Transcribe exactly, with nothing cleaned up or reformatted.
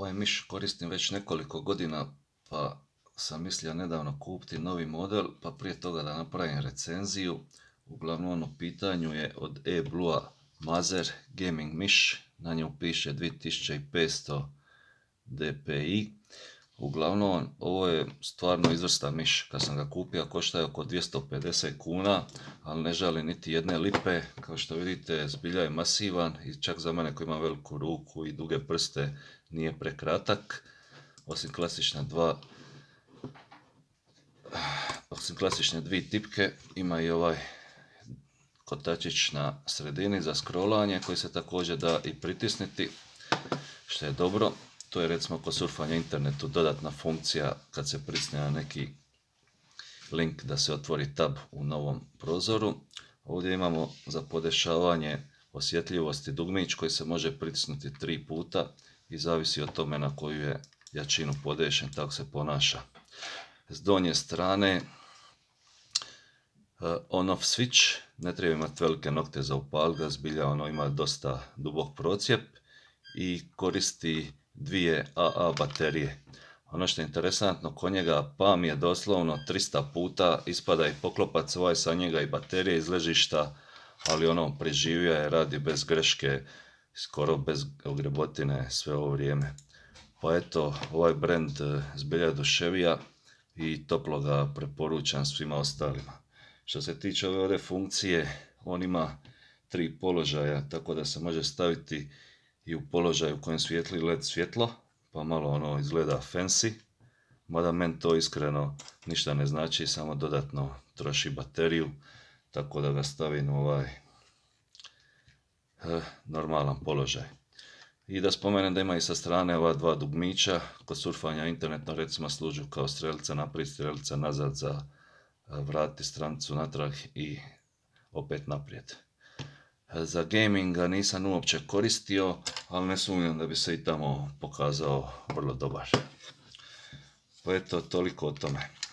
Ovaj miš koristim već nekoliko godina, pa sam mislio nedavno kupiti novi model, pa prije toga da napravim recenziju. Uglavnom u pitanju je od E-Blua Mazer Gaming miš, na nju piše dvije tisuće petsto D P I. Uglavnom, ovo je stvarno izvrstan miš. Kad sam ga kupio, košta je oko dvjesto pedeset kuna, ali ne žali niti jedne lipe. Kao što vidite, zbilja je masivan i čak za mene koji ima veliku ruku i duge prste nije prekratak. Osim klasične dva Osim klasične dvije tipke, ima i ovaj kotačić na sredini za scrollanje koji se također da i pritisniti, što je dobro. To je recimo kod surfanja internetu dodatna funkcija kad se pritisne na neki link da se otvori tab u novom prozoru. Ovdje imamo za podešavanje osjetljivosti dugmić koji se može pritisnuti tri puta i zavisi od tome na koju je jačinu podešen, tako se ponaša. S donje strane on-off switch, ne treba imati velike nokte za upaliti ga, zbilja ono ima dosta dubok procijep i koristi dvije A A baterije. Ono što je interesantno kod njega, pam je doslovno tristo puta, ispada i poklopac ovaj sa njega i baterije iz ležišta, ali ono preživio je, radi bez greške, skoro bez ogrebotine sve ovo vrijeme. Pa eto, ovaj brand zbilja oduševija i toplo ga preporučam svima ostalima. Što se tiče ove ovdje funkcije, on ima tri položaja, tako da se može staviti i u položaju u kojem svijetli led svjetlo, pa malo ono izgleda fancy, mada meni to iskreno ništa ne znači, samo dodatno troši bateriju, tako da ga stavim u ovaj eh, normalan položaj. I da spomenem da ima i sa strane ova dva dugmića, kod surfanja internetno recimo služu kao strelica naprijed, strelica nazad za vratiti stranicu natrag i opet naprijed. Za gaminga nisam uopće koristio, ali ne sumnjam da bi se i tamo pokazao vrlo dobar. Pa eto, toliko o tome.